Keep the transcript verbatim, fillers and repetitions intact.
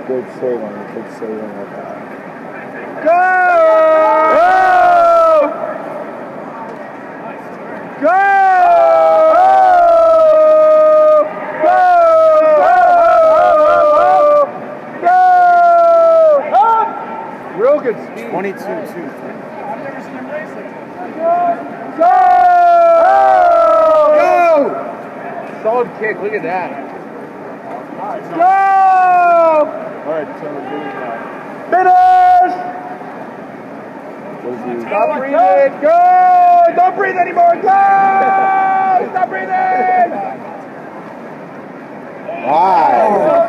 Good saving, good saving like that. Go! Go! Go! Go! Go! Real good speed. twenty-two two. I've never seen him race like that. Go! Go! Solid kick, look at that. Go! Alright, so we're doing that. Finish! What is he? Stop breathing! Go! Don't breathe anymore! Go! Stop breathing! Wow.